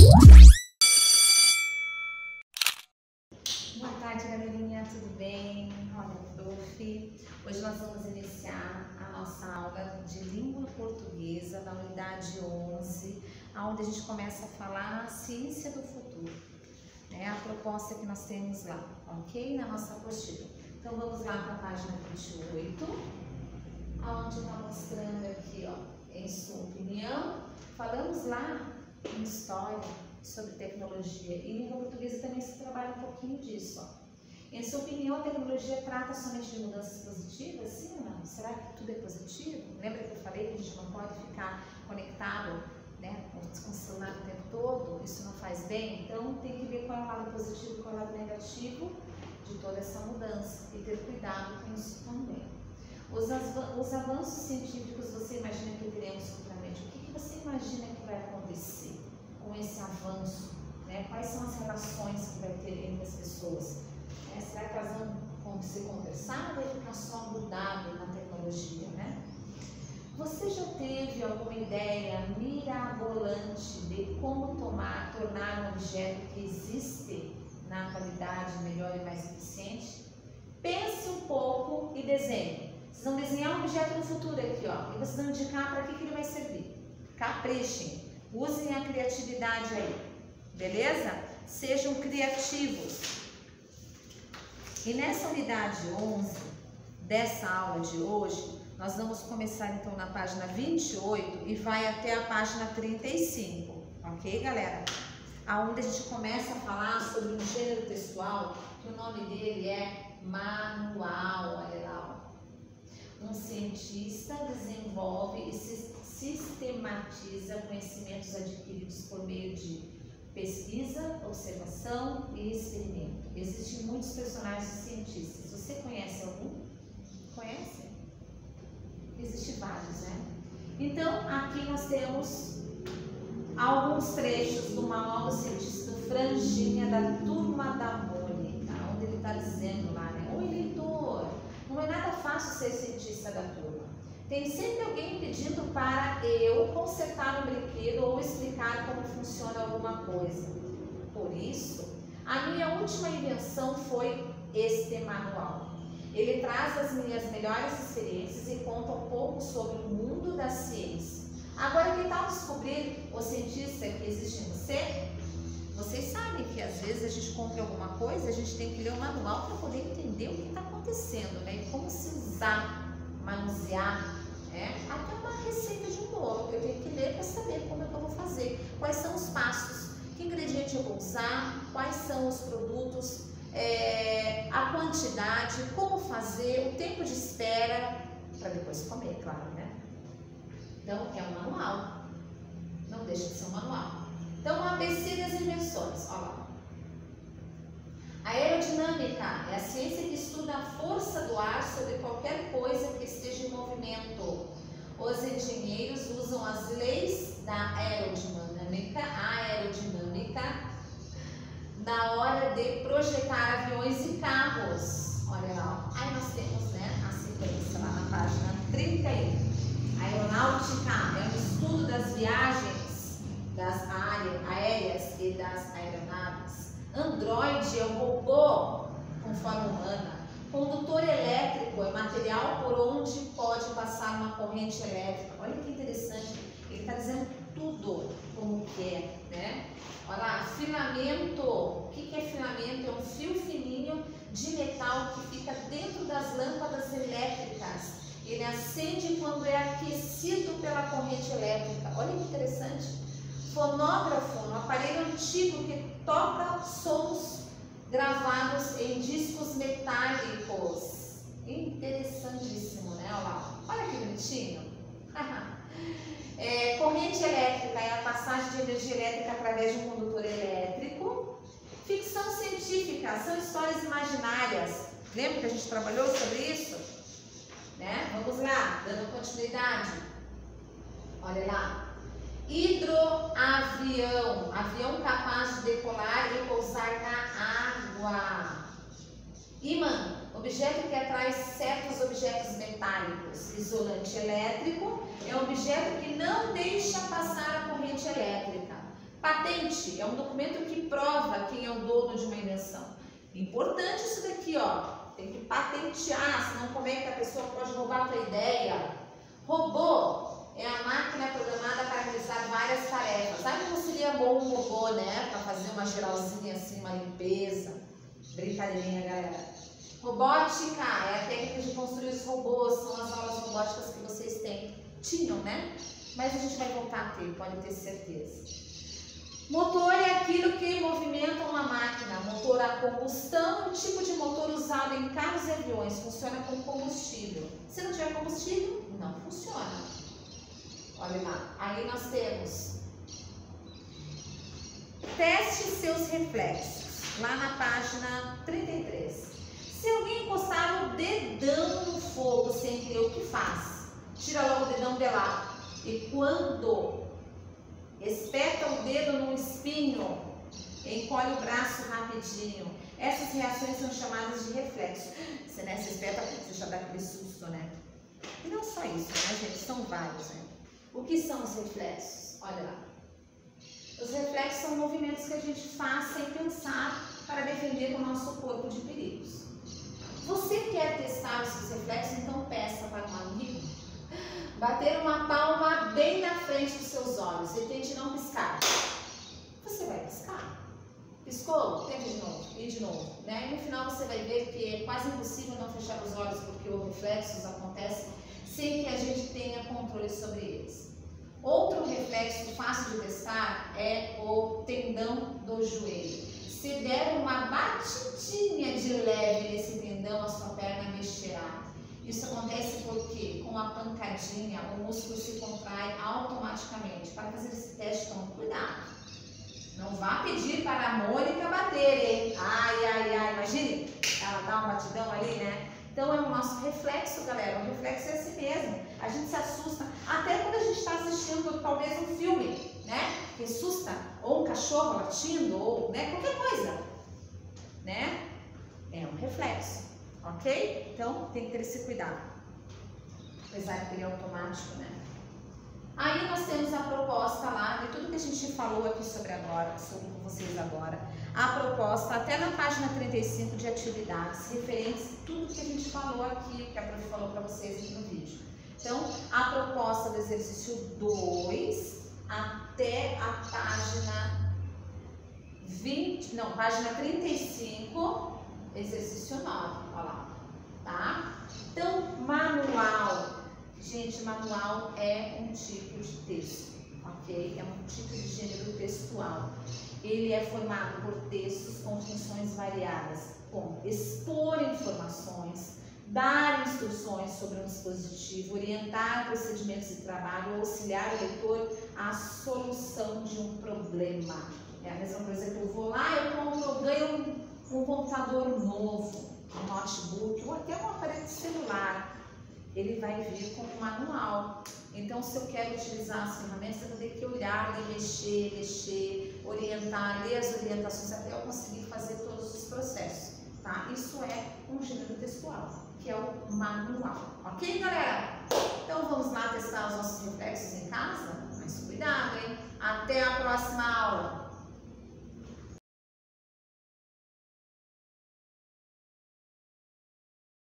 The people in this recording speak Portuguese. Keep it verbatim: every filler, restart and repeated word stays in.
Boa tarde, galerinha, tudo bem? Olha, prof. Hoje nós vamos iniciar a nossa aula de língua portuguesa da unidade onze, onde a gente começa a falar a ciência do futuro, né? A proposta que nós temos lá, ok? Na nossa apostila. Então vamos lá para a página vinte e oito, onde está mostrando aqui, ó, em sua opinião, falamos lá em história sobre tecnologia e língua portuguesa também se trabalha um pouquinho disso, ó. Em sua opinião, a tecnologia trata somente de mudanças positivas? Sim ou não? Será que tudo é positivo? Lembra que eu falei que a gente não pode ficar conectado, né, com o celular o tempo todo? Isso não faz bem? Então tem que ver qual é o lado positivo e qual é o lado negativo de toda essa mudança e ter cuidado com isso também. Os, os avanços científicos, você imagina que teremos futuramente? O que, que você imagina que vai acontecer com esse avanço? Né? Quais são as relações que vai ter entre as pessoas? É, será que elas vão se conversar ou vai ficar só grudado na tecnologia? Né? Você já teve alguma ideia mirabolante de como tomar, tornar um objeto que existe na atualidade melhor e mais eficiente? Pense um pouco e desenhe. Vocês vão desenhar um objeto no futuro aqui, ó, e vocês vão indicar para que, que ele vai servir. Caprichem, usem a criatividade aí, beleza? Sejam criativos. E nessa unidade onze, dessa aula de hoje, nós vamos começar então na página vinte e oito e vai até a página trinta e cinco, ok, galera? Aonde a gente começa a falar sobre um gênero textual, que o nome dele é manual, olha lá, ó. Um cientista desenvolve e sistematiza conhecimentos adquiridos por meio de pesquisa, observação e experimento. Existem muitos personagens cientistas. Você conhece algum? Conhece? Existem vários, né? Então, aqui nós temos alguns trechos do Manual do Cientista do Franjinha, da Turma da Mônica, onde ele está dizendo lá, né? Oi, leitor, não é nada fácil ser cientista da turma. Tem sempre alguém pedindo para eu consertar um brinquedo ou explicar como funciona alguma coisa. Por isso, a minha última invenção foi este manual. Ele traz as minhas melhores experiências e conta um pouco sobre o mundo da ciência. Agora, que tal descobrir o cientista que existe em você? Vocês sabem que às vezes a gente compra alguma coisa, a gente tem que ler o manual para poder entender o que está acontecendo, né? E como se usar, manusear, né? Até uma receita de um bolo, eu tenho que ler para saber como é que eu vou fazer, quais são os passos, que ingrediente eu vou usar, quais são os produtos, é, a quantidade, como fazer, o tempo de espera, para depois comer, claro, né? Então, é um manual, não deixa de ser um manual. Então, o A B C das invenções, olha lá. A aerodinâmica é a ciência que estuda a força do ar sobre qualquer coisa que esteja em movimento. Os engenheiros usam as leis da aerodinâmica, aerodinâmica na hora de projetar aviões e carros. Olha lá, ó. Aí nós temos, né, a sequência lá na página trinta e um. Aeronáutica é o estudo das viagens das aéreas e das aeronaves. Androide é um robô com forma humana. Condutor elétrico é material por onde pode passar uma corrente elétrica. Olha que interessante, ele está dizendo tudo como que é, né? Olha lá, filamento. O que que é filamento? É um fio fininho de metal que fica dentro das lâmpadas elétricas. Ele acende quando é aquecido pela corrente elétrica. Olha que interessante. Fonógrafo, um aparelho antigo que toca sons gravados em discos metálicos. Interessantíssimo, né? Olha lá. Olha que bonitinho. É, corrente elétrica é a passagem de energia elétrica através de um condutor elétrico. Ficção científica são histórias imaginárias. Lembra que a gente trabalhou sobre isso? Né? Vamos lá, dando continuidade. Olha lá. Hidroavião, avião capaz de decolar e pousar na água. Ímã, objeto que atrai certos objetos metálicos. Isolante elétrico é um objeto que não deixa passar a corrente elétrica. Patente, patente é um documento que prova quem é o dono de uma invenção. Importante isso daqui, ó. Tem que patentear, senão como é que a pessoa pode roubar a tua ideia? Robô é a máquina programada para realizar várias tarefas. Sabe como seria bom um robô, né? Para fazer uma geralzinha assim, uma limpeza. Brincadeirinha, galera. Robótica é a técnica de construir os robôs, são as aulas robóticas que vocês têm. Tinham, né? Mas a gente vai voltar a ter, pode ter certeza. Motor é aquilo que movimenta uma máquina. Motor a combustão, um tipo de motor usado em carros e aviões, funciona com combustível. Se não tiver combustível, não funciona. Olha lá, aí nós temos teste seus reflexos, lá na página trinta e três. Se alguém encostar o dedão no fogo sem querer, o que faz? Tira logo o dedão de lá. E quando espeta o dedo num espinho, encolhe o braço rapidinho. Essas reações são chamadas de reflexo. Você, né, você espeta, você já dá aquele susto, né? E não só isso, né, gente? São vários, né? O que são os reflexos? Olha lá. Os reflexos são movimentos que a gente faz sem pensar para defender o nosso corpo de perigos. Você quer testar os seus reflexos? Então peça para um amigo bater uma palma bem na frente dos seus olhos e tente não piscar. Você vai piscar. Piscou? Tenta de novo. E de novo. Né? E no final você vai ver que é quase impossível não fechar os olhos porque os reflexos acontecem sem que a gente tenha controle sobre eles. Outro reflexo fácil de testar é o tendão do joelho. Se der uma batidinha de leve nesse tendão, a sua perna mexerá. Isso acontece porque com a pancadinha o músculo se contrai automaticamente. Para fazer esse teste, tome cuidado. Não vá pedir para a Mônica bater, hein? Ai, ai, ai, imagine, ela dá um batidão ali, né? Então é o nosso reflexo, galera. O reflexo é assim mesmo. A gente se assusta. Até quando a gente está assistindo talvez um filme, né? Que assusta. Ou um cachorro latindo, ou né? Qualquer coisa. Né? É um reflexo. Ok? Então tem que ter esse cuidado. Apesar que ele é automático, né? Aí nós temos a proposta lá de tudo que a gente falou aqui sobre agora, sobre com vocês agora. A proposta, até na página trinta e cinco, de atividades referentes a tudo que a gente falou aqui, que a prof falou para vocês aqui no vídeo. Então, a proposta do exercício dois até a página vinte, não, página trinta e cinco, exercício nove, olha lá, tá? Então, manual. Gente, manual é um tipo de texto, ok? É um tipo de gênero textual. Ele é formado por textos com funções variadas, como expor informações, dar instruções sobre um dispositivo, orientar procedimentos de trabalho, auxiliar o leitor à solução de um problema. É a mesma coisa que eu vou lá, eu compro, eu ganho um, um computador novo, um notebook ou até um aparelho celular. Ele vai vir com um manual. Então, se eu quero utilizar as ferramentas, eu vou ter que olhar, mexer, mexer, orientar, ler as orientações até eu conseguir fazer todos os processos, tá? Isso é um gênero textual, que é o manual. Ok, galera? Então, vamos lá testar os nossos reflexos em casa? Mas cuidado, hein? Até a próxima aula!